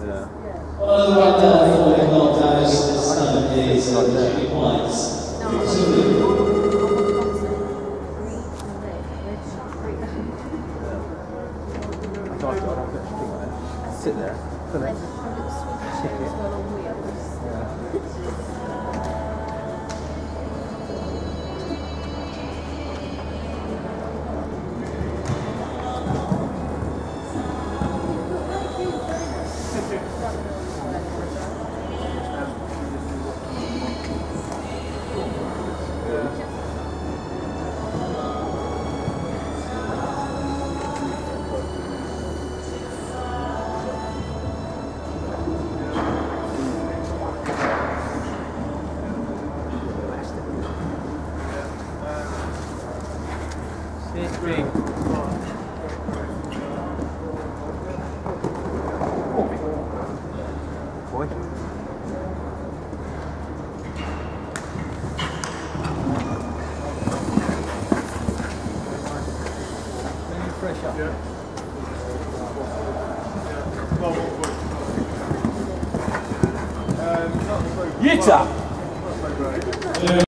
Yeah. Well, the right there for the goal damage this time is Jimmy White. Sit there. Boy. Pressure. Yeah. Utah!